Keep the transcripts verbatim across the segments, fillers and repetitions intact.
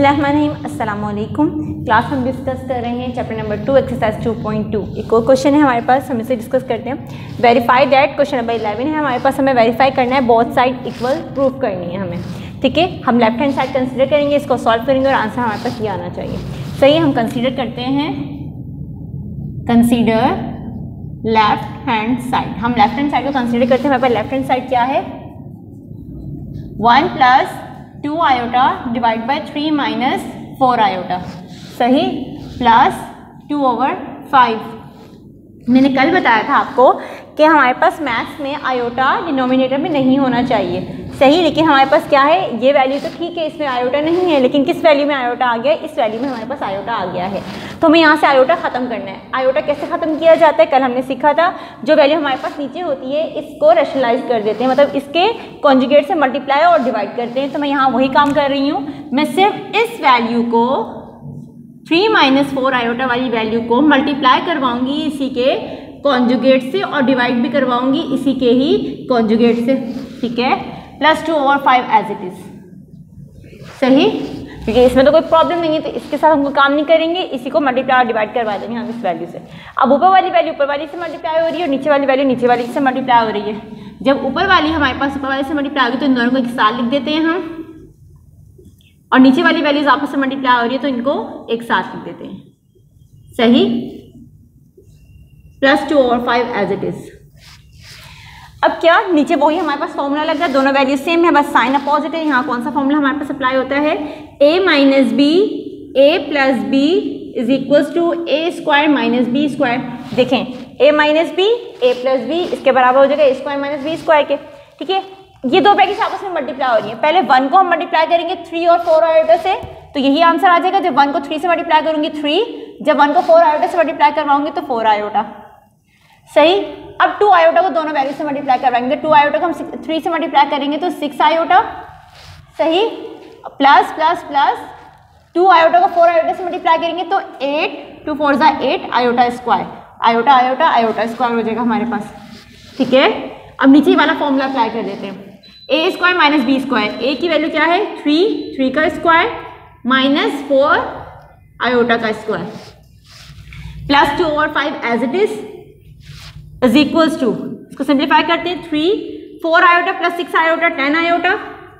बिस्मिल्लाहिर्रहमानिर्रहीम, अस्सलाम वालेकुम। क्लास हम डिस्कस कर रहे हैं chapter number two exercise two point two. एक और क्वेश्चन है हमारे पास, हम इसे डिस्कस करते हैं। Verify that, question number eleven है हमारे पास, हमें वेरीफाई करना है, बोथ साइड इक्वल प्रूफ करनी है हमें। ठीक है, हम लेफ्ट हैंड साइड कंसीडर करेंगे, इसको सॉल्व करेंगे और आंसर हमारे पास ये आना चाहिए। सही, हम कंसीडर करते हैं, कंसीडर लेफ्ट हैंड साइड। हम लेफ्ट हैंड साइड को कंसीडर करते हैं। हमारे पास लेफ्ट हैंड साइड क्या है, one plus two iota divide by three minus four iota. सही, प्लस टू ओवर फाइव। मैंने कल बताया था आपको कि हमारे पास मैथ्स में आयोटा डिनोमिनेटर में नहीं होना चाहिए। सही, लेकिन हमारे पास क्या है, ये वैल्यू तो ठीक है, इसमें आयोटा नहीं है, लेकिन किस वैल्यू में आयोटा आ गया, इस वैल्यू में हमारे पास आयोटा आ गया है। तो हमें यहाँ से आयोटा ख़त्म करना है। आयोटा कैसे ख़त्म किया जाता है, कल हमने सीखा था। जो वैल्यू हमारे पास नीचे होती है इसको रेशनलाइज कर देते हैं, मतलब इसके कॉन्जुगेट से मल्टीप्लाई और डिवाइड करते हैं। तो मैं यहाँ वही काम कर रही हूँ, मैं सिर्फ इस वैल्यू को थ्री माइनस फोर आयोटा वाली वैल्यू को मल्टीप्लाई करवाऊंगी इसी के कॉन्जुगेट से और डिवाइड भी करवाऊंगी इसी के ही कॉन्जुगेट से। ठीक है, plus two over five as it is. सही, क्योंकि इसमें तो कोई प्रॉब्लम नहीं है, तो इसके साथ हमको काम नहीं करेंगे, इसी को मल्टीप्लाई और डिवाइड करवा देंगे हम इस वैल्यू से। अब ऊपर वाली वैल्यू ऊपर वाली से मल्टीप्लाई हो रही है और नीचे वाली वैल्यू नीचे वाली से मल्टीप्लाई हो रही है। जब ऊपर वाली हमारे पास ऊपर वाली से मल्टीप्लाई होगी तो इन दोनों को एक साथ लिख देते हैं हम, और नीचे वाली वैल्यूज आपस में मल्टीप्लाई हो रही है तो इनको एक साथ लिख देते हैं। सही, plus two over five as it is. अब क्या, नीचे वही हमारे पास फॉर्मूला लग रहा है, दोनों वैल्यू सेम है, बस साइन अपोजिट है। यहाँ कौन सा फॉर्मूला हमारे पास अप्लाई होता है, a minus B A plus B is equals to A square minus B square. देखें, a minus B A plus B इसके बराबर हो जाएगा A square minus B square के। ठीक है, ये दो वैल्यूज आपस में मल्टीप्लाई हो रही है। पहले वन को हम मल्टीप्लाई करेंगे थ्री और फोर आयोटा से, तो यही आंसर आ जाएगा। जब वन को थ्री से मल्टीप्लाई करूंगी थ्री, जब वन को फोर आयोटा से मल्टीप्लाई करवाऊंगी तो फोर आयोटा। सही, अब टू आयोटा को दोनों वैल्यू से मल्टीप्लाई करवाएंगे, टू आयोटा को हम थ्री से मल्टीप्लाई करेंगे तो सिक्स आयोटा। सही, plus plus plus two iota को फोर आयोटा से मल्टीप्लाई करेंगे तो एट, टू फोर ज़ा eight iota square, iota iota iota square हो जाएगा हमारे पास। ठीक है, अब नीचे वाला फॉर्मूला अप्लाई कर देते हैं, A square minus B square. A की वैल्यू क्या है, थ्री, थ्री का स्क्वायर माइनस फोर आयोटा का square, plus two over five as it is is equals to, इसको सिंप्लीफाई करते हैं, three four iota plus six iota ten iota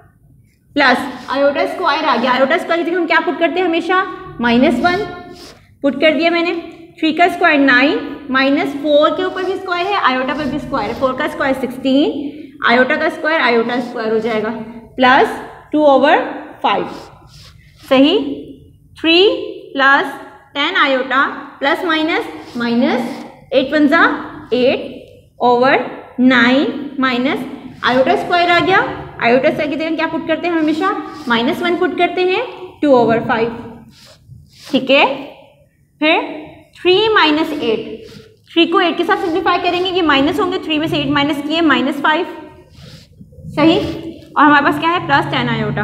plus iota square आ गया। आयोटा स्क्वायर की जगह हम क्या पुट करते हैं हमेशा, माइनस वन पुट कर दिया मैंने। थ्री का स्क्वायर नाइन, माइनस फोर के ऊपर भी स्क्वायर है, आयोटा पर भी स्क्वायर है, फोर का स्क्वायर सिक्सटीन, आयोटा का स्क्वायर आयोटा स्क्वायर हो जाएगा, प्लस टू ओवर फाइव। सही, three plus ten iota plus minus minus eight one ज़ा eight over nine minus iota square आ गया। आयोटा स्क्वायर की जगह क्या पुट करते हैं हमेशा, माइनस वन पुट करते हैं, टू ओवर फाइव। ठीक है, फिर थ्री माइनस एट, थ्री को एट के साथ सिंप्लीफाई करेंगे, ये माइनस होंगे, थ्री में से एट माइनस किए माइनस फाइव। सही, और हमारे पास क्या है, plus ten iota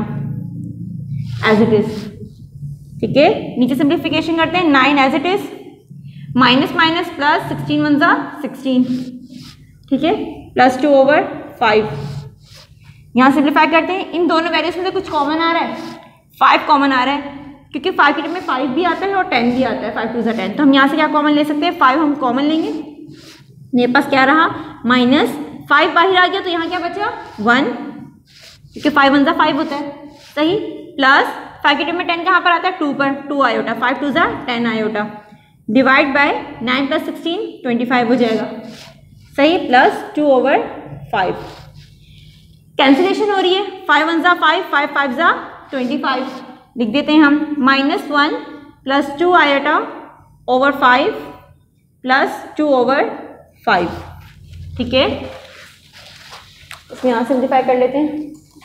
as it is. ठीक है, नीचे सिंप्लीफिकेशन करते हैं, nine as it is, minus minus plus sixteen one ज़ा सिक्सटीन। ठीक है, प्लस टू ओवर फाइव। यहाँ सिंप्लीफाई करते हैं, इन दोनों वैल्यूज में से कुछ कॉमन आ रहा है, फाइव कॉमन आ रहा है, क्योंकि फाइव की टर्म में फाइव भी आता है और टेन भी आता है, फाइव टू ज़ा टेन। तो हम यहाँ से क्या कॉमन ले सकते हैं, फाइव हम कॉमन लेंगे। मेरे पास क्या रहा, माइनस फाइव बाहर आ गया तो यहाँ क्या बचा, वन, क्योंकि फाइव वन ज़ा फाइव होता है। सही, प्लस फाइव की टर्म में टेन कहाँ पर आता है, टू पर, टू आयोटा, फाइव टू ज़ा ten iota, divide by nine plus sixteen twenty five हो जाएगा। सही, plus two over five. Cancellation हो रही है, फाइव वन ज़ा फाइव, फाइव फाइव ज़ा ट्वेंटी फाइव, लिख देते हैं हम, minus one plus two iota over five plus two over five. ठीक है, इसमें यहाँ सिंप्लीफाई कर लेते हैं।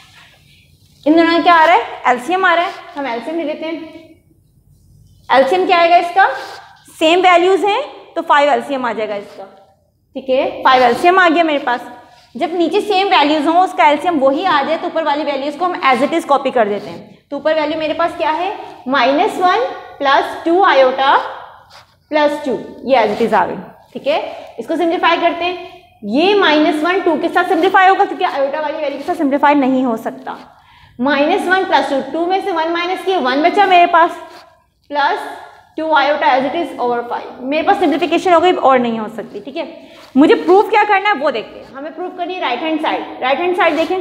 इन दोनों में क्या आ रहा है, एलसीएम आ रहा है, हम एलसीएम ले लेते हैं। एलसीएम क्या आएगा इसका, सेम वैल्यूज हैं तो फाइव एलसीएम आ जाएगा इसका। ठीक है, फाइव एलसीएम आ गया मेरे पास। जब नीचे सेम वैल्यूज हों, उसका एलसीएम वही आ जाए तो ऊपर वाली वैल्यूज को हम एज इट इज कॉपी कर देते हैं। तो ऊपर वैल्यू मेरे पास क्या है, minus one plus two iota plus two, ये एज इट इज आ गई। ठीक है, इसको सिंप्लीफाई करते हैं, ये माइनस वन टू के साथ सिंप्लीफाई होगा क्योंकि आयोटा वाली वैल्यू के साथ सिंप्लीफाई नहीं हो सकता। Minus one plus two, two में से वन माइनस किए, वन बचा मेरे पास, plus two iota as it is over five. मेरे पास सिंप्लीफिकेशन हो गई और नहीं हो सकती। ठीक है, मुझे प्रूफ क्या करना है वो देखते हैं। हमें प्रूफ करनी है right hand side. Right hand side देखें,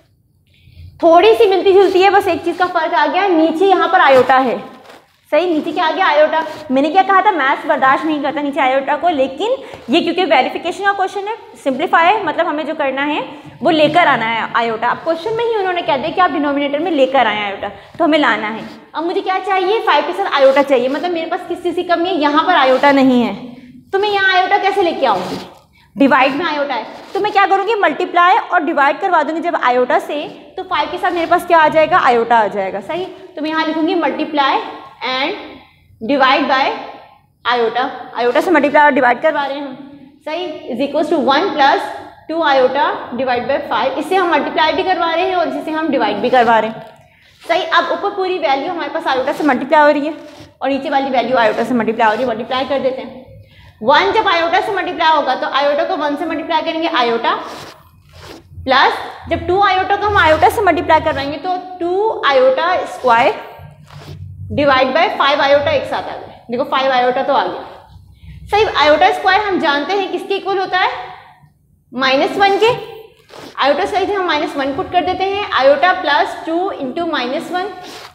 थोड़ी सी मिलती जुलती है, बस एक चीज का फर्क आ गया, नीचे यहाँ पर आयोटा है। सही, नीचे क्या आ गया, आयोटा। मैंने क्या कहा था, मैथ्स बर्दाश्त नहीं करता नीचे आयोटा को, लेकिन ये क्योंकि वेरिफिकेशन का क्वेश्चन है, सिंप्लीफाई मतलब हमें जो करना है वो लेकर आना है आयोटा। अब क्वेश्चन में ही उन्होंने कह दिया कि आप डिनोमिनेटर में लेकर आए आयोटा, तो हमें लाना है। अब मुझे क्या चाहिए, फाइव के साथ आयोटा चाहिए, मतलब मेरे पास किस चीज़ की कमी है, यहाँ पर आयोटा नहीं है, तो मैं यहाँ आयोटा कैसे लेके आऊँगी, डिवाइड में आयोटा है, तो मैं क्या करूँगी, मल्टीप्लाई और डिवाइड करवा दूंगी जब आयोटा से, तो फाइव के साथ मेरे पास क्या आ जाएगा, आयोटा आ जाएगा। सही, तो मैं यहाँ लिखूंगी multiply and divide by iota, iota से मल्टीप्लाई और डिवाइड करवा रहे हैं हम। सही, is equals to one plus two iota divide by five, इससे हम मल्टीप्लाई भी करवा रहे हैं और इससे हम डिवाइड भी करवा रहे हैं। सही, अब ऊपर पूरी वैल्यू हमारे पास आयोटा से मल्टीप्लाई हो रही है और नीचे वाली वैल्यू आयोटा से मल्टीप्लाई हो रही है, मल्टीप्लाई कर देते हैं। वन जब आयोटा से मल्टीप्लाई होगा तो आयोटा को वन से मल्टीप्लाई करेंगे, आयोटा प्लस जब टू आयोटा को हम आयोटा से मल्टीप्लाई करवाएंगे तो two iota square divide by five iota एक साथ आ गया। देखो फाइव आयोटा तो आ गया। सही, आयोटा स्क्वायर हम जानते हैं किसके इक्वल होता है, माइनस वन के। आयोटा स्क्वायर हम माइनस वन पुट कर देते हैं, iota plus two into minus one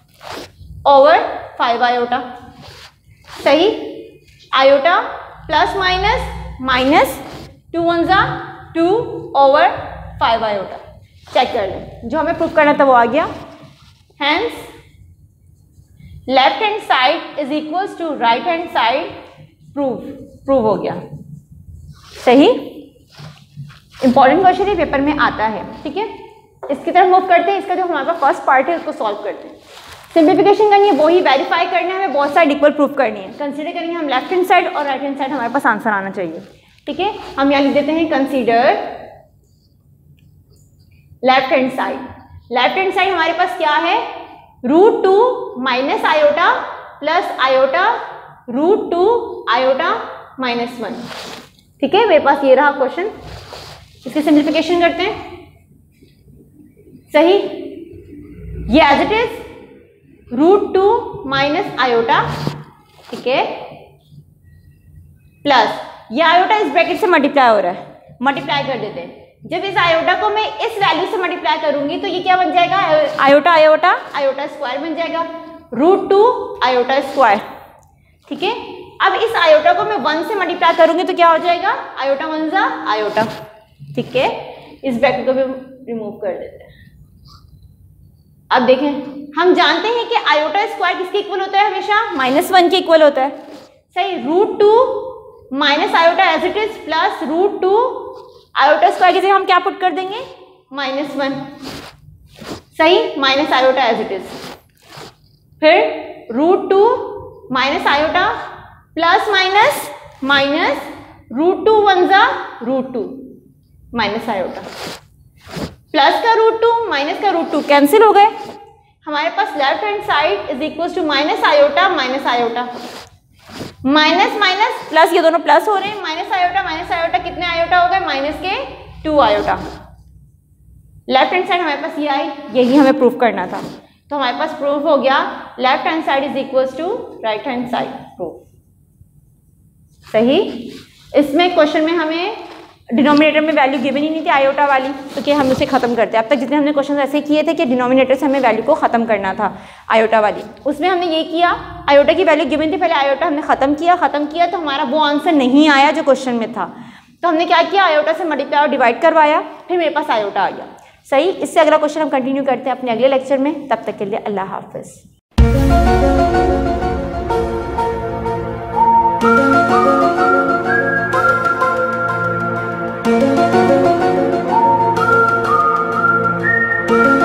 over five iota. सही, iota plus minus minus two one जा two over five iota. Check कर लें, जो हमें प्रूफ करना था वो आ गया। Hence left hand side is equals to right hand side, proof prove हो गया। सही, इंपॉर्टेंट क्वेश्चन है, पेपर में आता है। ठीक है, इसकी तरफ मूव करते हैं। इसका जो हमारा फर्स्ट पार्ट है उसको सॉल्व करते हैं। सिंप्लीफिकेशन करनी है, वही वेरीफाई करना है, हमें बहुत साइड इक्वल प्रूफ करनी है। कंसीडर करेंगे हम लेफ्ट हैंड साइड और राइट हैंड साइड, हमारे पास आंसर आना चाहिए। ठीक है, हम यहाँ लिख देते हैं consider left hand side. Left hand side हमारे पास क्या है, root two minus iota plus iota root two iota minus one. ठीक है, मेरे पास ये रहा क्वेश्चन, इसकी सिंप्लीफिकेशन करते हैं। सही, ये as it is root two minus iota, ठीक है, प्लस ये आयोटा इस ब्रैकेट से मल्टीप्लाई हो रहा है, मल्टीप्लाई कर देते हैं। जब इस आयोटा को मैं इस वैल्यू से मल्टीप्लाई करूंगी तो ये क्या बन जाएगा, आयोटा आयोटा आयोटा स्क्वायर बन जाएगा, रूट टू आयोटा स्क्वायर। ठीक है, अब इस आयोटा को मैं वन से मल्टीप्लाई करूंगी तो क्या हो जाएगा, आयोटा वन जा आयोटा। ठीक है, इस ब्रैकेट को भी रिमूव कर देते हैं। अब देखें, हम जानते हैं कि आयोटा स्क्वायर किसके इक्वल होता है, हमेशा माइनस वन के इक्वल होता है। सही, root two minus iota as it is plus root two iota square की जगह हम क्या पुट कर देंगे, माइनस वन। सही, minus iota as it is, फिर root two minus iota plus minus minus root two one जा root two minus iota, plus का रूट टू माइनस का रूट टू कैंसिल हो गए। हमारे पास left hand side is equal to minus iota minus iota, minus minus plus, ये दोनों plus हो रहे हैं, माइनस आयोटा माइनस आयोटा कितने आयोटा हो गए, माइनस के two iota. Left hand side हमारे पास ये आई, यही हमें प्रूफ करना था, तो हमारे पास प्रूफ हो गया left hand side is equal to right hand side, proof. सही, इसमें क्वेश्चन में हमें डिनोमिनेटर में वैल्यू गिवन ही नहीं थी आयोटा वाली, तो क्या हम उसे खत्म करते हैं। अब तक जितने हमने क्वेश्चन ऐसे किए थे कि डिनोमिनेटर से हमें वैल्यू को खत्म करना था आयोटा वाली, उसमें हमने ये किया, आयोटा की वैल्यू गिवन थी, पहले आयोटा हमने खत्म किया, खत्म किया तो हमारा वो आंसर नहीं आया जो क्वेश्चन में था, तो हमने क्या किया, आयोटा से मल्टीप्लाई और डिवाइड करवाया, फिर मेरे पास आयोटा आ गया। सही, इससे अगला क्वेश्चन हम कंटिन्यू करते हैं अपने अगले लेक्चर में। तब तक के लिए अल्लाह हाफिज़।